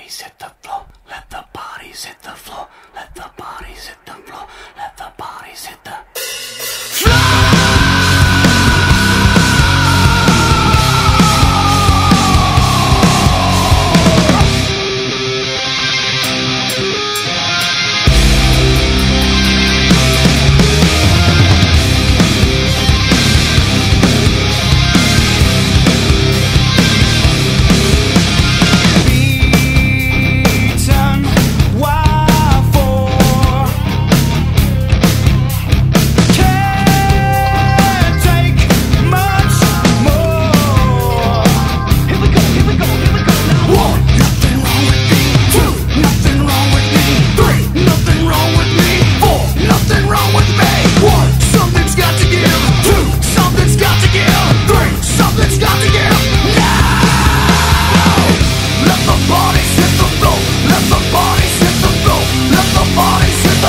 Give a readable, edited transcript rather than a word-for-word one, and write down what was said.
bodies hit the floor. Let the bodies hit the floor. Let the bodies hit the floor. Let the bodies hit the floor. Let the bodies hit the floor. Let the bodies hit the floor. Let the bodies hit the